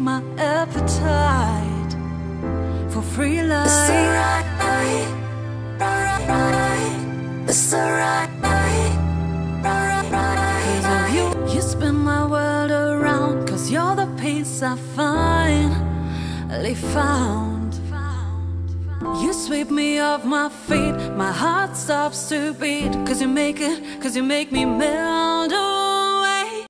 my appetite for free life. It's the right night, right, right, right. It's the right night, right, right, right. 'Cause of you, you spin my world around. 'Cause you're the peace I finally found. You sweep me off my feet, my heart stops to beat. 'Cause you make me melt away.